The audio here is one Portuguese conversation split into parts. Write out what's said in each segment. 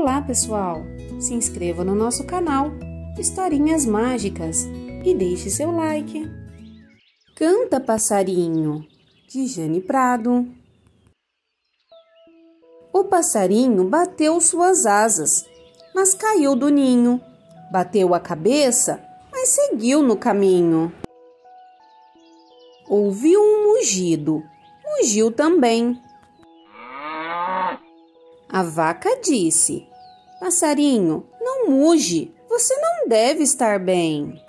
Olá, pessoal! Se inscreva no nosso canal Historinhas Mágicas e deixe seu like. Canta, passarinho, de Jane Prado. O passarinho bateu suas asas, mas caiu do ninho. Bateu a cabeça, mas seguiu no caminho. Ouviu um mugido, mugiu também. A vaca disse: passarinho, não muge, você não deve estar bem.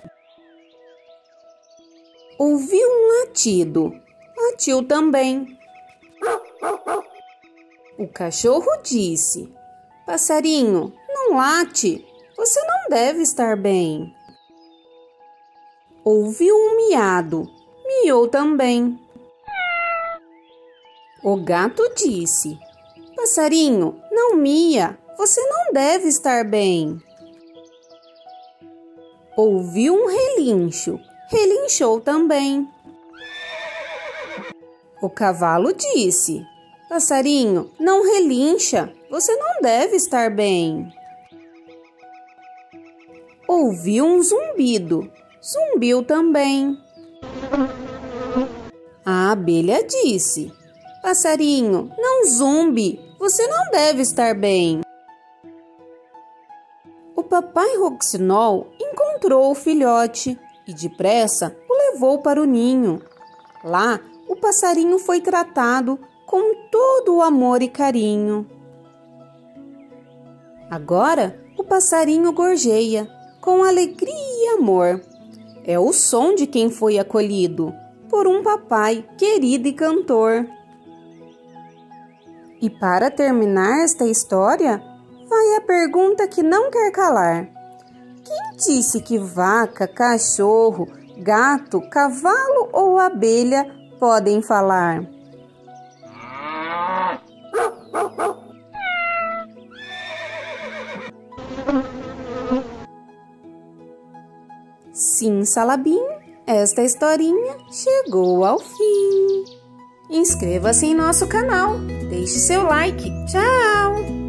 Ouviu um latido, latiu também. O cachorro disse: passarinho, não late, você não deve estar bem. Ouviu um miado, miou também. O gato disse: passarinho, não mia, você não deve estar bem. Ouviu um relincho, relinchou também. O cavalo disse: passarinho, não relincha, você não deve estar bem. Ouviu um zumbido, zumbiu também. A abelha disse: passarinho, não zumbe, você não deve estar bem. O papai Roxinol encontrou o filhote e depressa o levou para o ninho. Lá, o passarinho foi tratado com todo o amor e carinho. Agora, o passarinho gorjeia com alegria e amor. É o som de quem foi acolhido por um papai querido e cantor. E para terminar esta história, vai a pergunta que não quer calar. Quem disse que vaca, cachorro, gato, cavalo ou abelha podem falar? Sim, Salabim, esta historinha chegou ao fim. Inscreva-se em nosso canal, deixe seu like. Tchau!